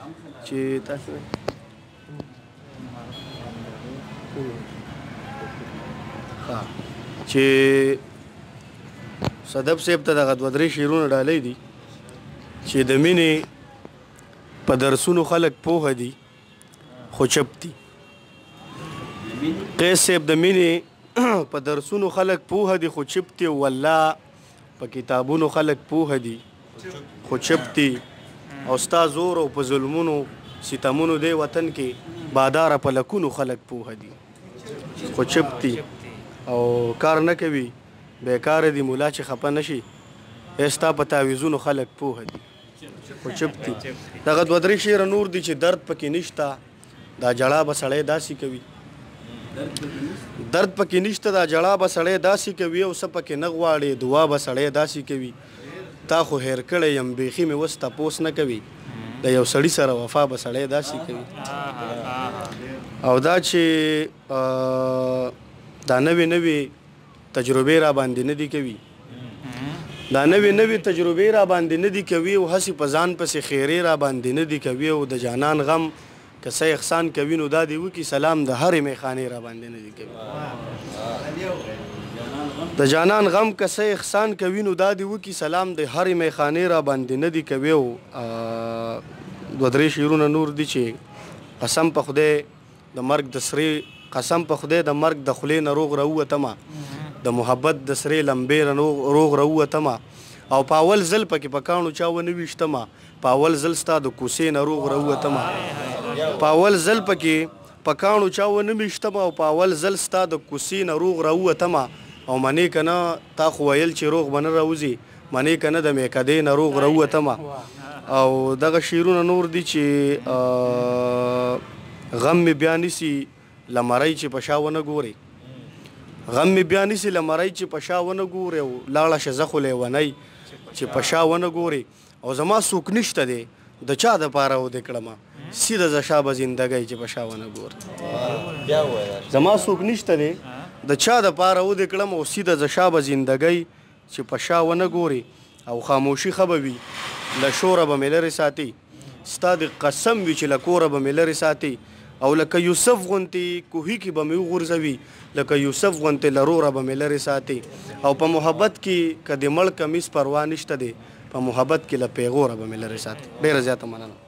چې تاسو چې صدف صاحب ته دغه دوه درې شعرونه ډالۍ دي چې د مینې په درسونو خلک پوهه دي خو چپ دي. قیس صاحب د مینې په درسونو خلک پوهه دي خو چپ دي. والله په کتابونو خلک پوهه دي خو چپ دي. او ستا زور او په ظلمونو ستمونو دی وطن کې باداره په لکونو خلک پوهه دي خو چپ دي او کار نه کوي بیکاره دي. مولا چې خفه نشي ستا په تعویذونو خلک پوهه دي خو چپ دي. دغه دوه درې شعره نور دي چې درد پکې نشته دا جړه به سړی داسې کوي. درد پکې نشته دا جړه به سړی داسې کوي او څه پکې نه غواړې دعا به سړی داسې کوي. تا خو هیر کړی یم بیخي مې اوس تپوس نه کوي د یو سړي سره وفا به سړی داسې کوي. او دا چې دا نوې نوې تجربې را باندې نه دي کوي دا نوې نوې تجربې را باندې نه دي کوي او هسې په ځان پسې خیرې را باندې نه دي کوي او د جانان غم که څه احسان کوي نو دا دې وکړي سلام د هرې میخانې را باندې نه دي کوي. د جانان غم که څه احسان کوي نو دا دې وکړي سلام د هرې میخانې را باندې نه دي کوي. او دوه درې شعرونه نور دي چې قسم په خدای د مرګ د سرې قسم په خدای د مرګ د خولې نه روغ راووتمه د محبت د سرې لمبې روغ راووتمه او په اول ځل پکې په کاڼو چا ونه ویشتمه په اول ځل ستا د کوڅې نه روغ راووتمه په اول ځل پکې په کاڼو چا ونه ویشتمه او په اول ځل ستا د کوڅې نه روغ راووتمه او منې که نه تا خو ویل چې روغ به نه راوځي منې که نه د میکدې نه روغ راووتمه. او دغه شعرونه نور دي چې غم مې بیا نیسي لمرۍ چې په شا ونه ګورې غم مې بیا نیسي لمرۍ چې په شا ونه ګورې او لاړه شه زه خو لیونۍ چې په شا ونه ګورې او زما څوک نشته دی د چا دپاره ودې کړمه سیده ز شا به زندګۍ چې په شا ونه ګورې زما څوک نشته دی د چا دپاره ودې کړم او سیده ز شا به زندګۍ چې په شا ونه ګورې او خاموشي ښه به وي له شوره به مې لرې ساتي ستا د قسم وي چې له کوره به مې لرې ساتي او لکه یوسف غوندې کوهي کې به مې وغورځوي لکه یوسف غوندې له روره به مې لرې ساتي او په محبت کې که د مړ کمیس پروا نشته دی په محبت کې له پیغوره به مې لرې ساتي. ډېره زیاته مننه.